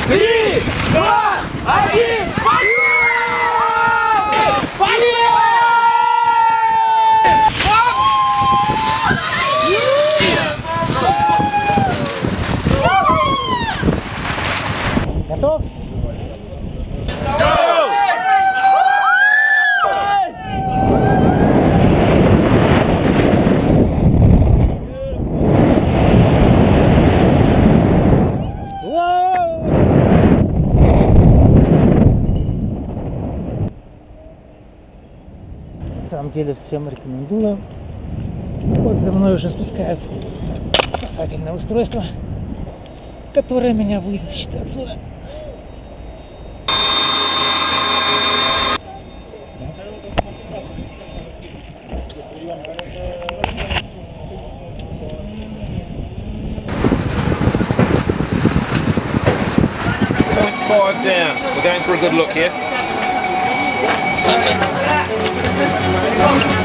3, 2, 1, пошли! Готов? На самом деле всем рекомендую. Вот за мной уже спускается спасательное устройство, которое меня вытащит отсюда. .5 down. We're going for a good look here.